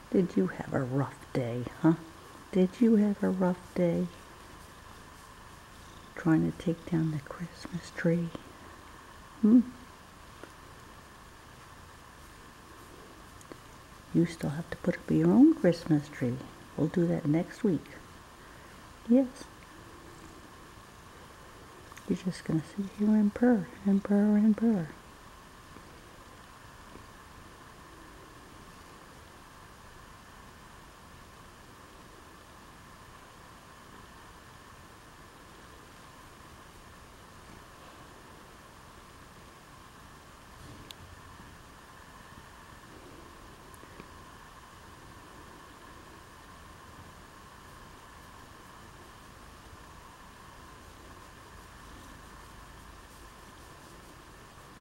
Did you have a rough day, huh? Did you have a rough day trying to take down the Christmas tree? You still have to put up your own Christmas tree. We'll do that next week. Yes. You're just going to sit here and purr and purr and purr.